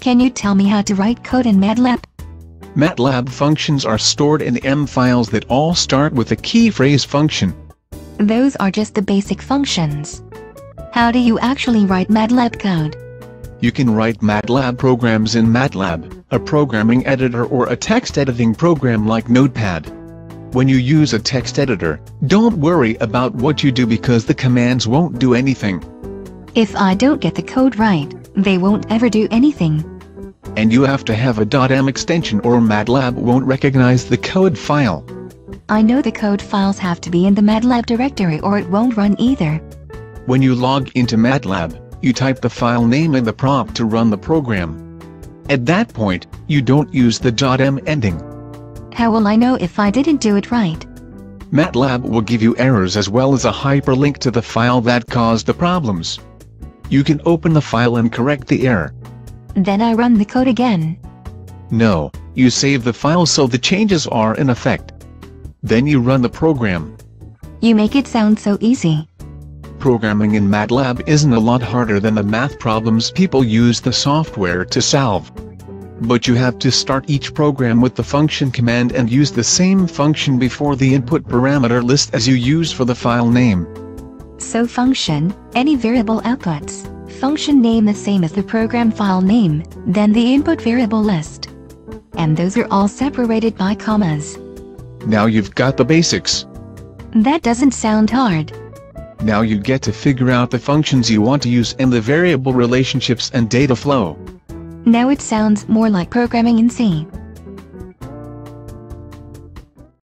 Can you tell me how to write code in Matlab? Matlab functions are stored in M files that all start with a key phrase function. Those are just the basic functions. How do you actually write Matlab code? You can write Matlab programs in Matlab, a programming editor or a text editing program like Notepad. When you use a text editor, don't worry about what you do because the commands won't do anything. If I don't get the code right, they won't ever do anything. And you have to have a .m extension or Matlab won't recognize the code file. I know the code files have to be in the Matlab directory or it won't run either. When you log into Matlab, you type the file name in the prompt to run the program. At that point, you don't use the .m ending. How will I know if I didn't do it right? Matlab will give you errors as well as a hyperlink to the file that caused the problems. You can open the file and correct the error. Then I run the code again. No, you save the file so the changes are in effect. Then you run the program. You make it sound so easy. Programming in Matlab isn't a lot harder than the math problems people use the software to solve. But you have to start each program with the function command and use the same function before the input parameter list as you use for the file name. So function, any variable outputs, function name the same as the program file name, then the input variable list. And those are all separated by commas. Now you've got the basics. That doesn't sound hard. Now you get to figure out the functions you want to use and the variable relationships and data flow. Now it sounds more like programming in C.